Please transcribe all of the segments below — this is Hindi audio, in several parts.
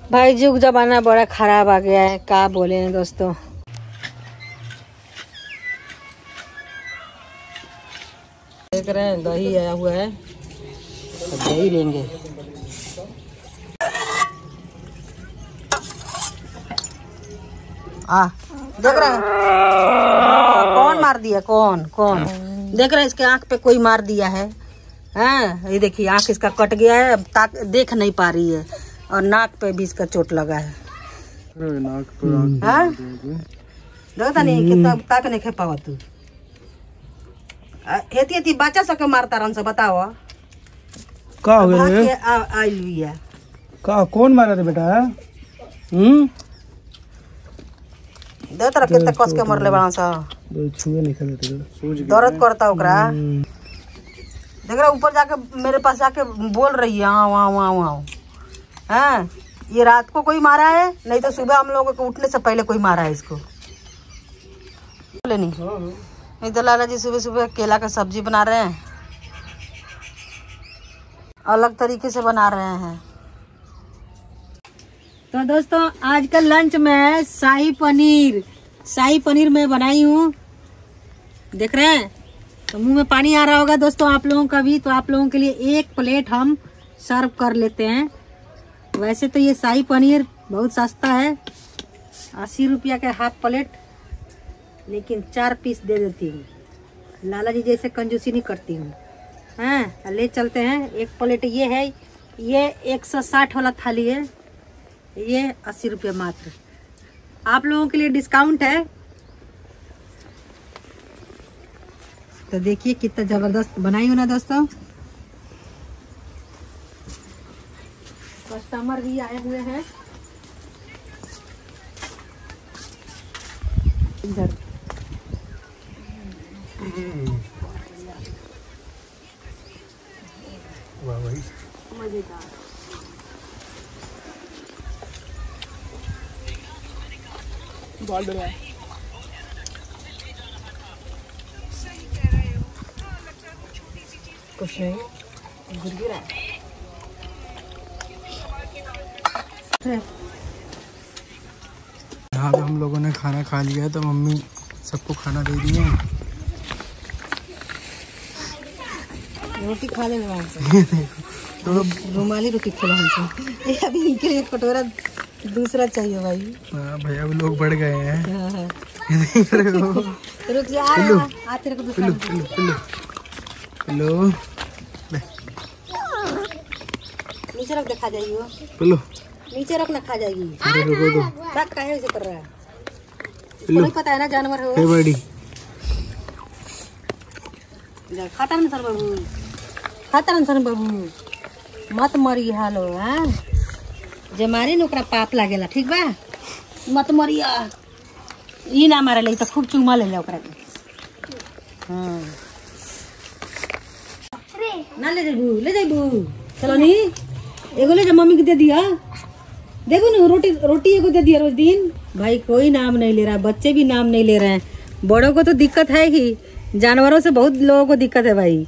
भाई जुग जमाना बड़ा खराब आ गया है, क्या बोले दोस्तों। देख रहे हैं दही आया हुआ है, दही लेंगे। देख रहे हैं कौन मार दिया, कौन कौन देख रहे हैं। इसके आंख पे कोई मार दिया है। हाँ ये देखिए आंख इसका कट गया है, अब देख नहीं पा रही है, और नाक पे भी इसका चोट लगा है। नाक पे हाँ देखता नहीं कितना ताक नहीं खे पावा तू। एती बच्चा सबके मारता रन से बताओ का हो गया आई लुइया का कौन मारा रे बेटा? दे तरह कितना कस के मरले बड़ा सा, छुए नहीं खेलते दर्द करता ओकरा। देख रहा ऊपर जाके मेरे पास जाके बोल रही है हाँ वहाँ वहाँ वहाँ। हाँ ये रात को कोई मारा है, नहीं तो सुबह हम लोगों को उठने से पहले कोई मारा है इसको। नहीं तो लाला जी सुबह सुबह केला का सब्जी बना रहे हैं, अलग तरीके से बना रहे हैं। तो दोस्तों आज का लंच में शाही पनीर मैं बनाई हूँ। देख रहे हैं तो मुंह में पानी आ रहा होगा दोस्तों आप लोगों का भी। तो आप लोगों के लिए एक प्लेट हम सर्व कर लेते हैं। वैसे तो ये शाही पनीर बहुत सस्ता है, 80 रुपया का हाफ प्लेट, लेकिन 4 पीस दे देती हूँ। लाला जी जैसे कंजूसी नहीं करती हूँ। हाँ ले चलते हैं। एक प्लेट ये है, ये 160 वाला थाली है, ये 80 रुपये मात्र। आप लोगों के लिए डिस्काउंट है। तो देखिए कितना जबरदस्त बनाई हूँ ना दोस्तों। कस्टमर भी आए हुए हैं इधर। वाह भाई मजेदार। कुछ नहीं गिर रहा है। यहाँ पे हम लोगों ने खाना खा लिया है, तो मम्मी सबको खाना दे दी है। रोटी खा ले वहाँ से। तो रुमाली रोटी खिला हमसे। अभी इनके लिए कटोरा दूसरा चाहिए भाई। हाँ भैया वो लोग बढ़ गए हैं। हाँ। रुक जा आते रखो दूसरा। हेलो नीचे रख दे, खा जाएगी वो। हेलो नीचे रख ना, खा जाएगी। अरे रुको दो। क्या काहे ऐसे कर रहा है? इसको नहीं पता है ना जानवर है वो। हे बड़ी खाता नहीं सर बाबू, खाता नहीं सर बाबू, मत मरी हालो। हाँ जे मारी न ओकरा पाप लागेला, ठीक बा? मत मरिया। ई ना मारे ले तो खूब चुमा ले ले ओकरा के। हाँ ना ले जाबू चलो नी। एगो ले जा मम्मी के दे दिया। देखो ना रोटी एगो दे दिया रोज दिन। भाई कोई नाम नहीं ले रहा, बच्चे भी नाम नहीं ले रहे हैं। बड़ों को तो दिक्कत है ही, जानवरों से बहुत लोगों को दिक्कत है भाई।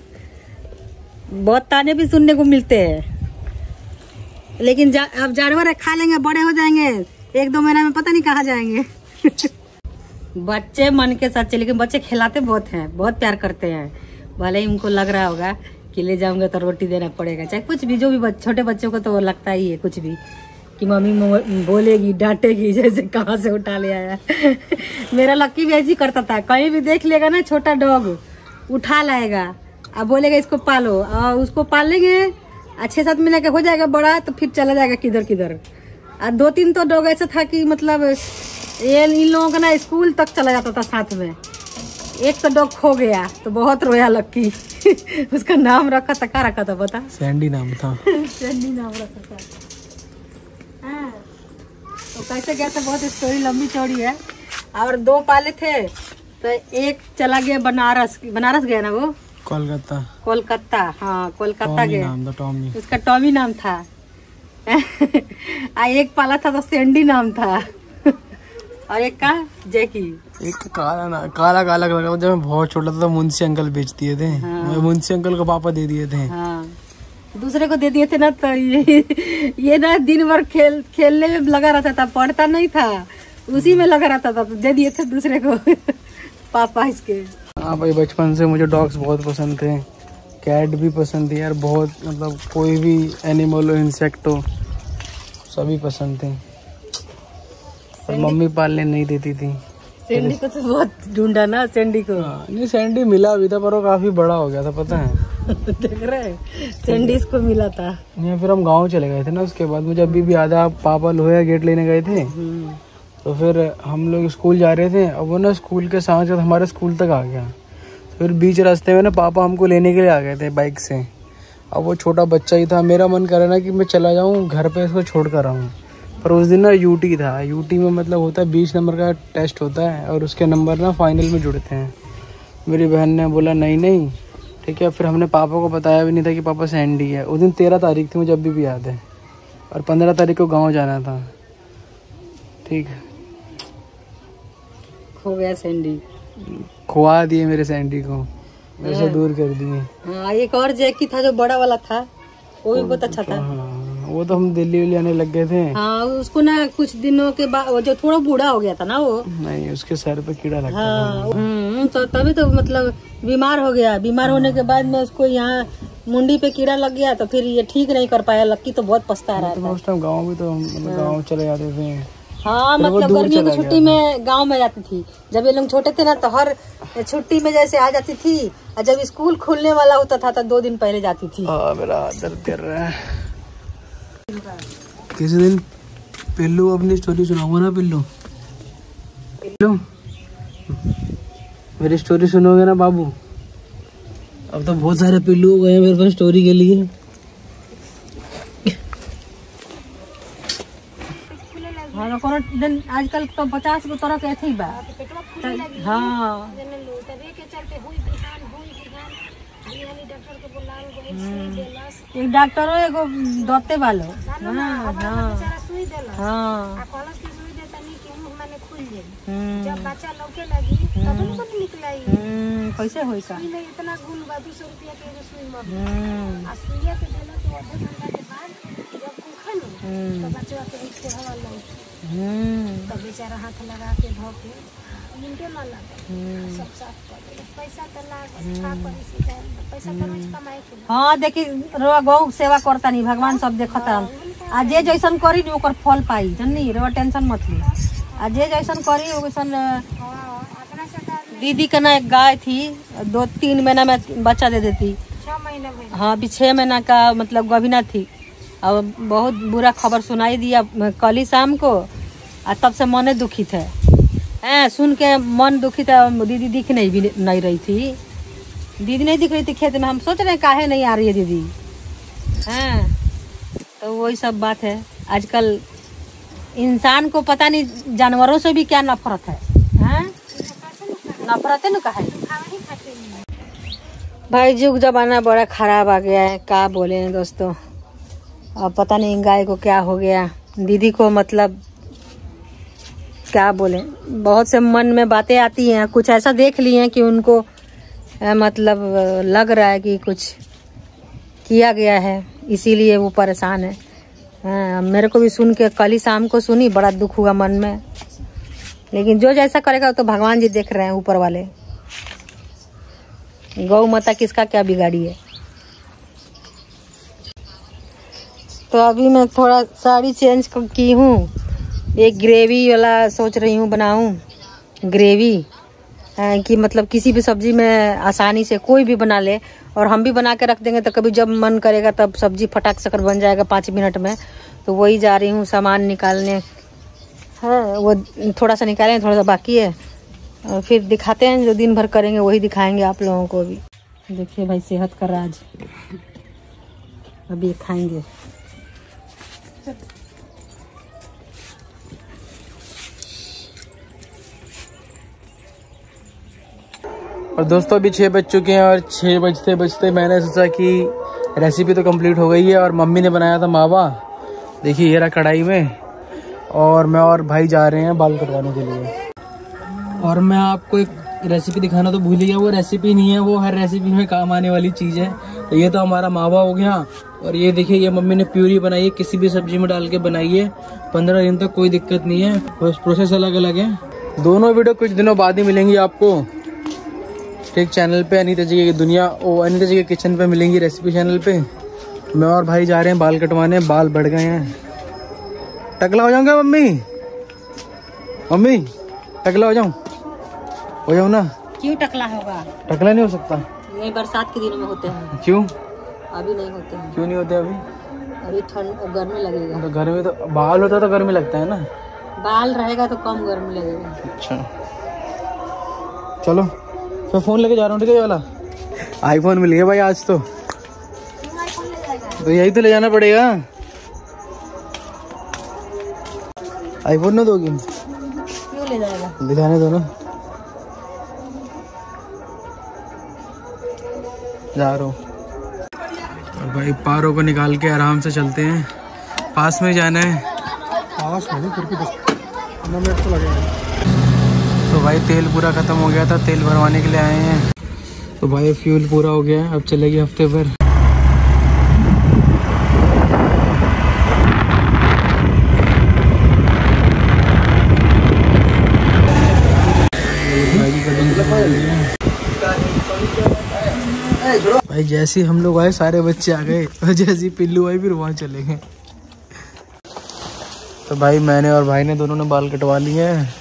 बहुत ताने भी सुनने को मिलते हैं। लेकिन अब जानवर खा लेंगे, बड़े हो जाएंगे, 1-2 महीना में पता नहीं कहाँ जाएंगे। बच्चे मन के साथ लेकिन बच्चे खिलाते बहुत हैं, बहुत प्यार करते हैं। भले ही उनको लग रहा होगा कि ले जाऊंगा तो रोटी देना पड़ेगा, चाहे कुछ भी, जो भी छोटे बच्चों को तो लगता ही है कुछ भी कि मम्मी बोलेगी, डांटेगी, जैसे कहाँ से उठा ले आया। मेरा लक्की भी ऐसी करता था, कहीं भी देख लेगा ना छोटा डॉग उठा लाएगा, अब बोलेगा इसको पालो, और उसको पाल लेंगे 6-7 महीने का हो जाएगा बड़ा, तो फिर चला जाएगा किधर किधर। और 2-3 तो डॉग ऐसा था कि मतलब ये इन लोगों का ना स्कूल तक चला जाता था साथ में। एक तो डॉग खो गया तो बहुत रोया लक्की। उसका नाम रखा था, क्या रखा था पता? सैंडी नाम था। सैंडी नाम रखा था। हाँ तो कैसे गया था, बहुत स्टोरी लंबी चौड़ी है। और 2 पाले थे, तो एक चला गया बनारस गया ना वो, कोलकाता। हाँ कोलकाता गया, टॉमी। उसका टॉमी नाम था। एक पाला था तो सैंडी नाम था। और एक का जैकी। एक काला लगा। जब मैं बहुत छोटा था तो मुंशी अंकल बेच दिए थे। हाँ। मुंशी अंकल को पापा दे दिए थे। हाँ दूसरे को दे दिए थे ना, तो ये ना दिन भर खेलने में लगा रहता था, पढ़ता नहीं था, उसी में लगा रहता था, तो दे दिए थे दूसरे को पापा इसके। हाँ भाई, बचपन से मुझे डॉग्स बहुत पसंद थे, कैट भी पसंद थी यार बहुत, मतलब कोई भी एनिमल हो, इंसेक्ट हो, सभी पसंद थे। पर मम्मी पालने नहीं देती थी। सैंडी को तो बहुत ढूंढा ना, सैंडी को। नहीं, सैंडी मिला भी था पर वो काफी बड़ा हो गया था, पता है। देख रहे, सैंडी इसको मिला था। नहीं, फिर हम गांव चले गए थे ना, उसके बाद मुझे अभी भी याद है, पापा लोहिया गेट लेने गए थे, तो फिर हम लोग स्कूल जा रहे थे। अब वो ना स्कूल के साथ साथ हमारे स्कूल तक आ गया, फिर बीच रास्ते में ना पापा हमको लेने के लिए आ गए थे बाइक से। अब वो छोटा बच्चा ही था, मेरा मन कर रहा ना कि मैं चला जाऊँ घर पे, इसको छोड़ कर आऊँ। पर उस दिन ना यूटी था, यूटी में मतलब होता है 20 नंबर का टेस्ट होता है और उसके नंबर ना फाइनल में जुड़ते हैं। मेरी बहन ने बोला नहीं, ठीक है। फिर हमने पापा को बताया भी नहीं था कि पापा सैंडी है। उस दिन 13 तारीख थी, मुझे अभी भी याद है, और 15 तारीख को गाँव जाना था। ठीक, खो गया सैंडी, खुआ दिए मेरे सैंडी को, मेरे से दूर कर दिए। हाँ, एक और जैकी था जो बड़ा वाला था, वो भी बहुत अच्छा था। हाँ, वो तो हम दिल्ली आने लग गए थे। हाँ, उसको ना कुछ दिनों के बाद जो थोड़ा बूढ़ा हो गया था ना वो, नहीं, उसके सर पे कीड़ा लगता हाँ, तो तभी तो मतलब बीमार हो गया। बीमार होने के बाद में उसको यहाँ मुंडी पे कीड़ा लग गया, तो फिर ये ठीक नहीं कर पाया। लक्की तो बहुत पछता रहा था। उस टाइम गाँव भी तो मतलब गाँव चले जाते थे। हाँ, मतलब गर्मियों की छुट्टी में गांव में जाती थी। जब ये लोग छोटे थे ना, तो हर छुट्टी में जैसे आ जाती थी, और जब स्कूल खुलने वाला होता था तो 2 दिन पहले जाती थी। मेरा दर्द कर रहा है। किसी दिन पिल्लू अपनी स्टोरी सुनाऊंगा ना। पिल्लू मेरी स्टोरी सुनोगे ना बाबू। अब तो बहुत सारे पिल्लू हो गए हैं मेरे पास स्टोरी के लिए। हाँ, कोनो दिन आजकल तो 50 गो तरह के अथी बा। हाँ, एक डॉक्टरों एगो दते वालो। हाँ, हाँ, जब बच्चा लौके लगी तब उनको निकलाई। कैसे होई का? सुई में इतना गुण बा, 200 रुपया के एगो सुई में। आ सुइया के देला तो आधे घंटा के बाद जब कुखन तो बच्चा के नीचे हवा लौकी, तब बेचारा हाथ लगा के धो के मिनटे ना लगा, सब साफ कर दे। पैसा तो लाग का करी से जाए, पैसा तो रोज कमाए के। हाँ, देखी रोआ गौ सेवा करता नहीं, भगवान सब देखता। आ जे जैसन करी नी ओकर फल पाई, जाननी रोआ टेंशन मत ली। आ जे जैसन करी वैसन। दीदी का ना एक गाय थी, 2-3 महीना में बच्चा दे देती। 6 महीना में। हाँ, अभी 6 महीना का मतलब गभिना थी। अब बहुत बुरा खबर सुनाई दिया कल ही शाम को, और तब से मन दुखित है। सुन के मन दुखित है। दीदी दिख नहीं रही थी। दीदी नहीं दिख रही थी खेत में। हम सोच रहे हैं काहे नहीं आ रही है दीदी। तो वही सब बात है। आजकल इंसान को पता नहीं जानवरों से भी क्या नफरत है। नफरत है ना कहा। भाई जुग जमाना बड़ा खराब आ गया है, क्या बोले हैं दोस्तों। अब पता नहीं गाय को क्या हो गया, दीदी को मतलब क्या बोले। बहुत से मन में बातें आती हैं, कुछ ऐसा देख लिए हैं कि उनको मतलब लग रहा है कि कुछ किया गया है, इसीलिए वो परेशान है। मेरे को भी सुन के कल ही शाम को सुनी, बड़ा दुख हुआ मन में। लेकिन जो जैसा करेगा तो भगवान जी देख रहे हैं, ऊपर वाले। गौ माता किसका क्या बिगाड़ी है। तो अभी मैं थोड़ा साड़ी चेंज की हूँ। एक ग्रेवी वाला सोच रही हूँ बनाऊँ, ग्रेवी कि मतलब किसी भी सब्जी में आसानी से कोई भी बना ले, और हम भी बना के रख देंगे तो कभी जब मन करेगा तब सब्जी फटाक से बन जाएगा 5 मिनट में। तो वही जा रही हूँ सामान निकालने। वो थोड़ा सा निकाले, थोड़ा सा बाकी है, और फिर दिखाते हैं। जो दिन भर करेंगे वही दिखाएंगे आप लोगों को भी। देखिए भाई, सेहत का राज अभी खाएंगे। और दोस्तों अभी 6 बज चुके हैं, और 6 बजते बजते मैंने सोचा कि रेसिपी तो कंप्लीट हो गई है। और मम्मी ने बनाया था मावा, देखिए ये रहा कढ़ाई में। और मैं और भाई जा रहे हैं बाल कटवाने के लिए। और मैं आपको एक रेसिपी दिखाना तो भूल ही गया। वो रेसिपी नहीं है, वो हर रेसिपी में काम आने वाली चीज़ है। तो ये तो हमारा मावा हो गया, और ये देखिए ये मम्मी ने प्यूरी बनाई है, किसी भी सब्जी में डाल के बनाई है। 15 दिन तक कोई दिक्कत नहीं है, बस प्रोसेस अलग अलग है। दोनों वीडियो कुछ दिनों बाद ही मिलेंगी आपको, ठीक चैनल पे अनीता जी की दुनिया अनीता जी के किचन पे मिलेंगी, रेसिपी चैनल पे। मैं और भाई जा रहे हैं बाल कटवाने, बाल बढ़ गए हैं। टकला हो जाऊंगा मम्मी, मम्मी टकला हो जाऊं ना। क्यों टकला होगा? टकला नहीं हो सकता, ये बरसात के दिनों में होते हैं। क्यों? अभी नहीं होते हैं। क्यों नहीं होते अभी? अभी ठंड गर्मी लगेगा। तो गर्मी तो बाल होता है तो गर्मी लगता है ना, बाल रहेगा तो कम गर्मी लगेगा। अच्छा चलो मैं फोन लेके जा रहा हूँ, ठीक है? ये वाला आईफोन मिल गया भाई आज तो यही तो ले जाना पड़ेगा। आईफोन ना दोगी? क्यों ले जाएगा? ले जाने दो ना, जा रहा हूँ। और भाई पारों को निकाल के आराम से चलते हैं, पास में जाना है। पास में फिर भी 10 मिनट तो लगेगा। तो भाई तेल पूरा ख़त्म हो गया था, तेल भरवाने के लिए आए हैं। तो भाई फ्यूल पूरा हो गया है, अब चलेगी हफ्ते भर। भाई जैसे ही हम लोग आए सारे बच्चे आ गए, और जैसे ही पिल्लू आई फिर वहाँ चले गए। तो भाई मैंने और भाई ने दोनों ने बाल कटवा लिए हैं।